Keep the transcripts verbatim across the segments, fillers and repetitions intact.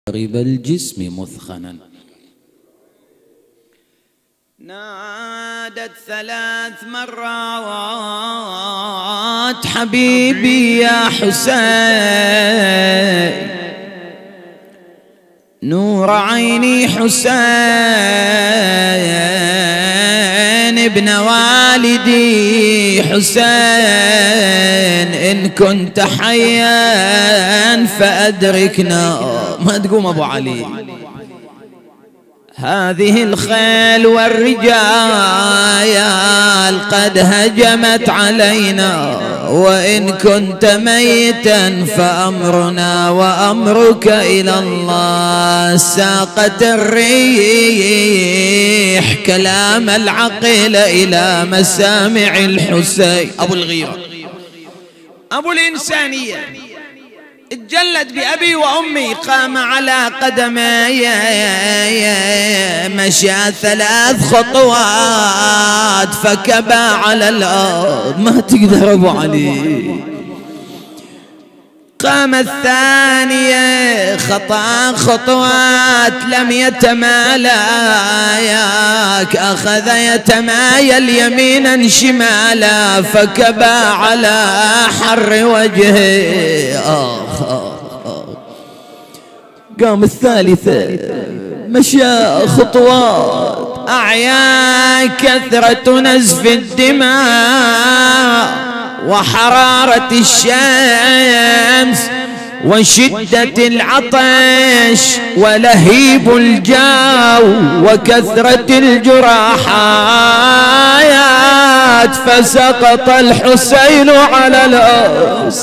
غريب الجسم مثخنا. نادت ثلاث مرات حبيبي يا حسين، نور عيني حسين ابن والدي حسين، إن كنت حيا فأدركنا. ما تقوم أبو علي، هذه الخيل والرجال قد هجمت علينا، وإن كنت ميتا فأمرنا وأمرك إلى الله. ساقت الريح كلام العقل إلى مسامع الحسين. أبو الغيرة أبو الإنسانية اتجلد بأبي وأمي، قام على قدمي مشى ثلاث خطوات فكبى على الأرض. ما تقدر أبو علي. قام الثانية خطا خطوات لم يتمالى، ياك أخذ يتمايل يمينا شمالا فكبى على حر وجهه. آخ آخ. قام الثالثة مشى خطوات، أعيا كثرة نزف الدماء وحرارة الشمس وشدة العطش ولهيب الجو وكثرة الجراحات، فسقط الحسين على الأرض.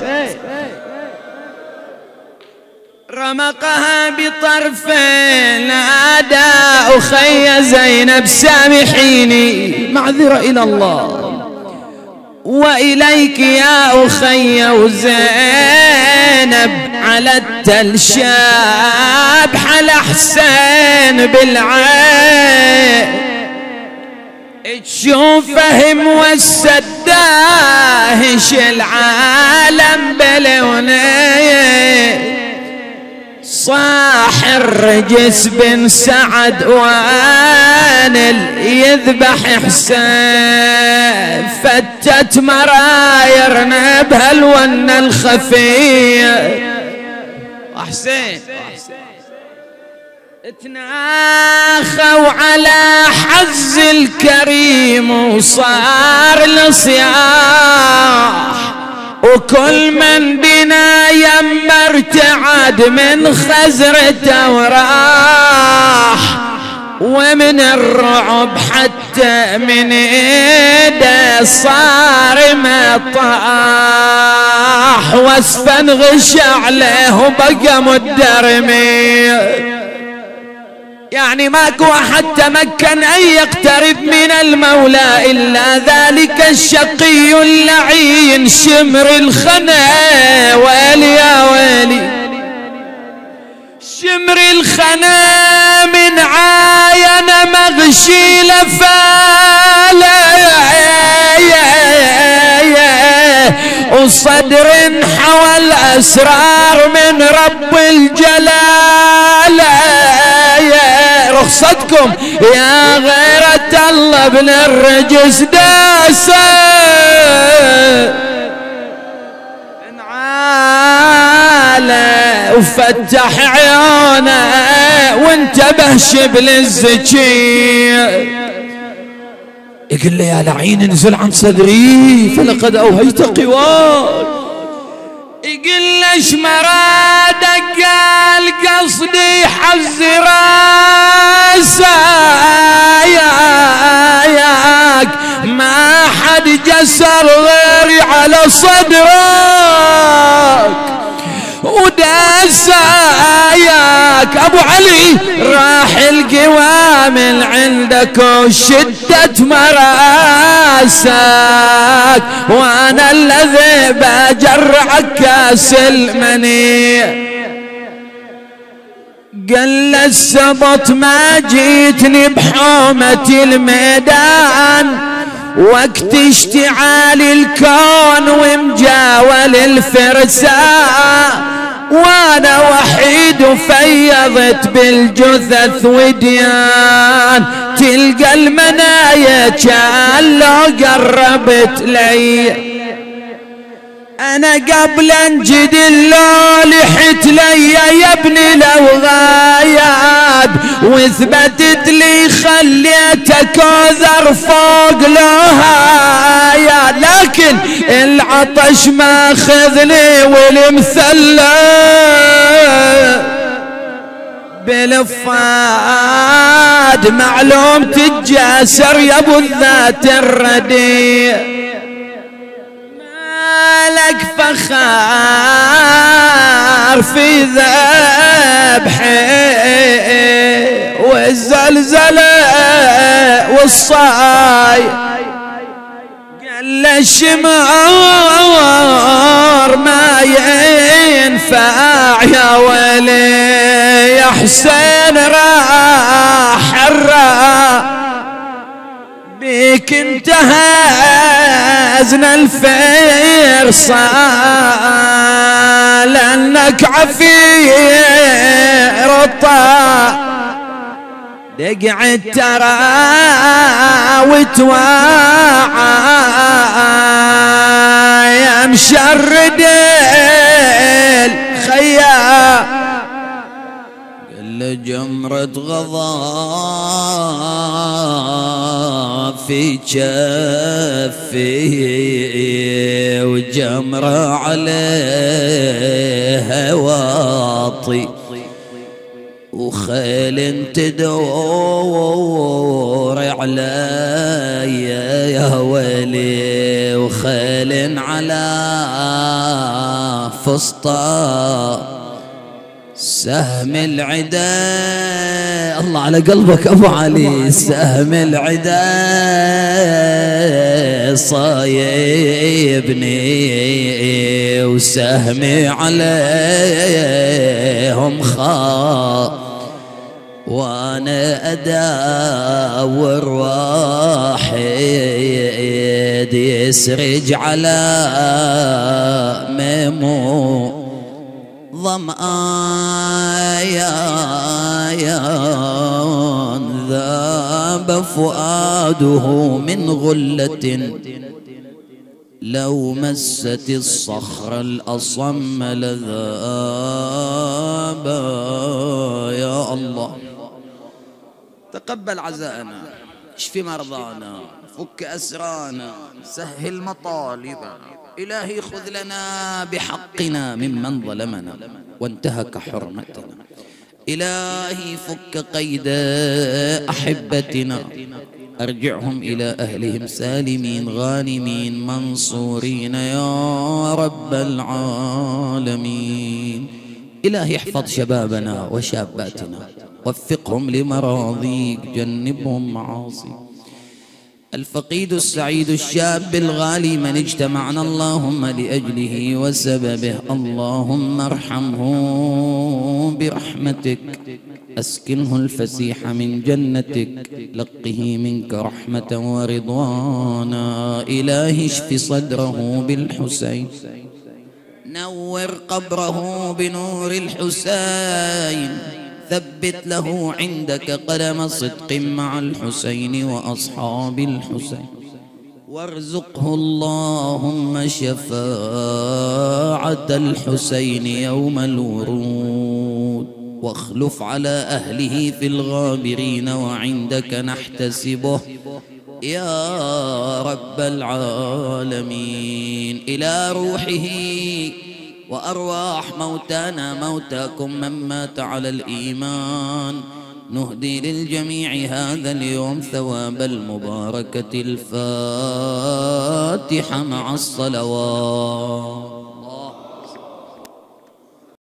رمقها بطرف نادى أخي زينب سامحيني، معذرة إلى الله وإليك يا أخي وزينب، على التل شاب حل حسين بالعين، تشوفه موسد داهش العالم بلونيه. صاح الرجس بن سعد وانل يذبح حسين، فتت مرايرنا بهالون الخفية. حسين تناخوا على حز الكريم وصار الصياح، وكل من بنا يم ارتعد من خزرته وراح، ومن الرعب حتى من ايده صار ما طاح، واسفا غش عليه وبقى مدرمي. يعني ماكو أحد تمكن أن يقترب من المولى إلا ذلك الشقي اللعين شمر الخنا. ويلي يا ويلي شمر الخنا من عاين مغشي لفاله، وصدر حوى الأسرار من رب الجلال. رخصتكم يا غيرة الله بن الرجس داسة انعاله وفتح عيونه وانتبه شبل الزكي. يقول لي يا لعين انزل عن صدري فلقد اوهيت قوار. يقول ليش مرادك؟ قال قصدي حز راسك، ما حد جسر غيري على صدرك وداساياك. ابو علي راح القوى من عندك وشدت مراسك، وانا الذي بجرعك كاس المني. قال السبط ما جيتني بحومة الميدان، وقت اشتعال الكون ومجاول الفرسان، وانا وحيد وفيضت بالجثث وديان، تلقى المنايا كان لو قربت لي. انا قبل انجدل لو لحت لي يا ابني لو غاياد، واثبتت لي خليتك عذر فوق لهايا، لكن العطش ما خذني والمثلى بالفاد معلوم تتجاسر يا ابو الذات الرديء. لك فخار في ذبحي والزلزلة والصاي، قال الشمار ما ينفع يا ولي يا حسين راح الراح بيك انتهزنا الفرصة لأنك عفير الطاع، دقع الترى وتواعى يا مشرد الخيام. قال جمرة غضب في جفي وجمرة عليها واطي، وخيل تدور عليا يا ولي، وخيل على فسطاط سهم العدا. الله على قلبك ابو علي. سهم العدا صايبني وسهمي عليهم خاط، وانا اداور واحد يسرج على ميمون ظمآن ذاب فؤاده من غلة، لو مست الصخر الأصم لذاب. يا الله تقبل عزاءنا، اشف مرضانا، فك أسرانا، سهل مطالبنا. إلهي خذ لنا بحقنا ممن ظلمنا وانتهك حرمتنا. إلهي فك قيد أحبتنا، أرجعهم إلى أهلهم سالمين غانمين منصورين يا رب العالمين. إلهي احفظ شبابنا وشاباتنا، وفقهم لمراضيك، جنبهم معاصيك. الفقيد السعيد الشاب الغالي من اجتمعنا اللهم لأجله وسببه، اللهم ارحمه برحمتك، أسكنه الفسيح من جنتك، لقه منك رحمة ورضوانا. إلهي اشف صدره بالحسين، نور قبره بنور الحسين، ثبت له عندك قدم صدق مع الحسين وأصحاب الحسين، وارزقه اللهم شفاعة الحسين يوم الورود، واخلف على أهله في الغابرين وعندك نحتسبه يا رب العالمين. إلى روحه وأرواح موتانا موتاكم من مات على الإيمان نهدي للجميع هذا اليوم ثواب المباركة الفاتحة مع الصلوات.